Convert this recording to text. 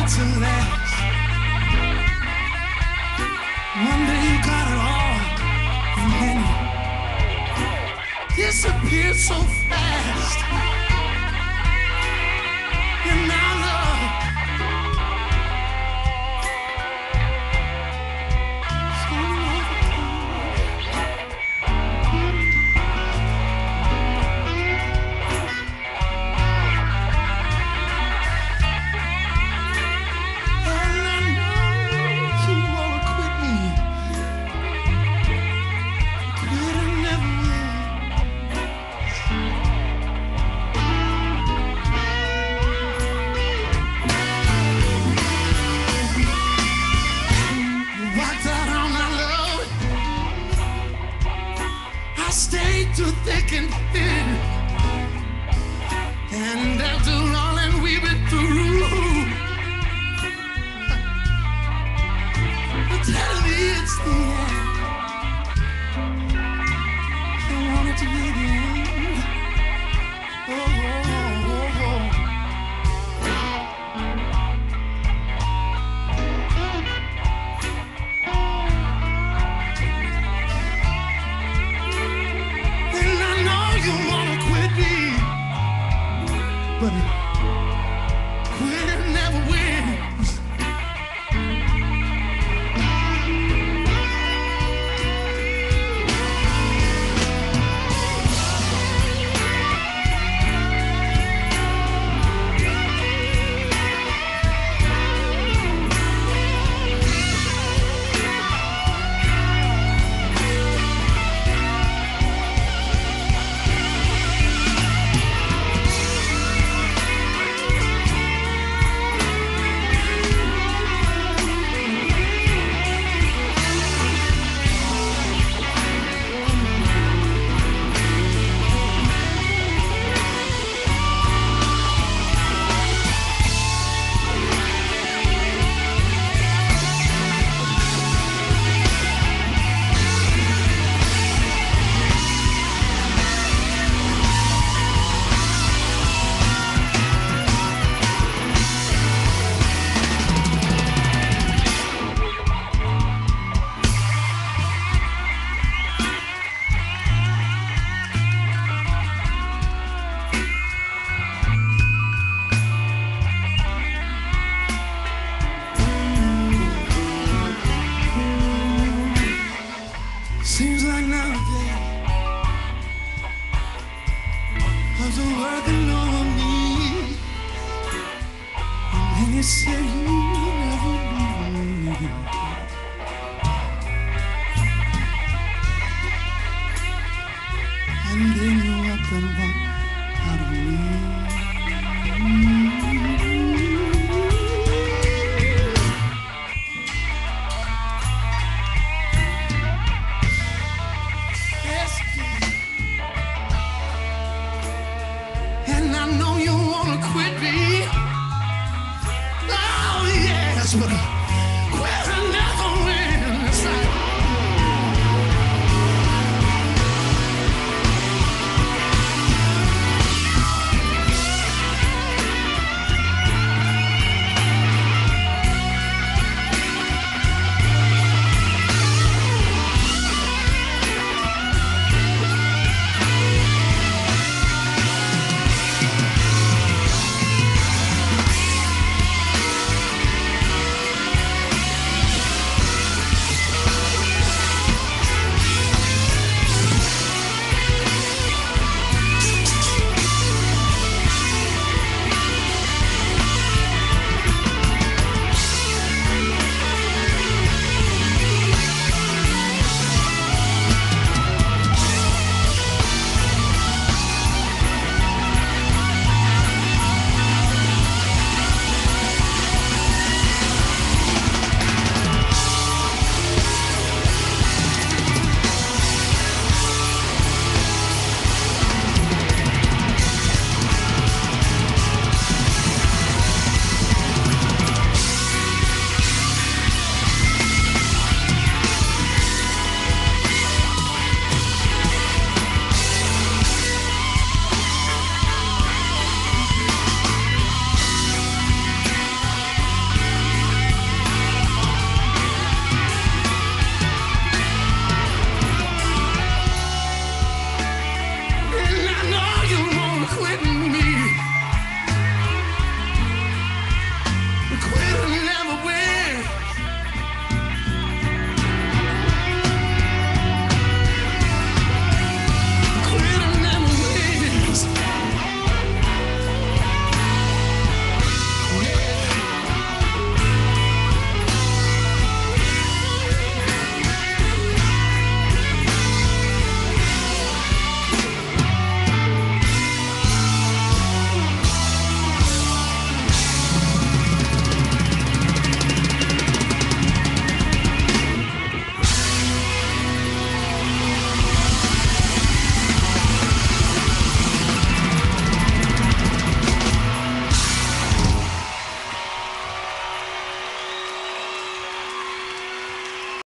to last. One day you got it all, and then you disappear so fast. And now love stayed through thick and thin, and after all that we've been through, but tell me it's the end. I want it to be the end. Oh, oh, oh, oh. You wanna quit me, but quitting never wins. Seems like nowadays I'm working on me, and you say you never leave me, and then you up and walk out of me. And I know you wanna quit me. Oh yes, but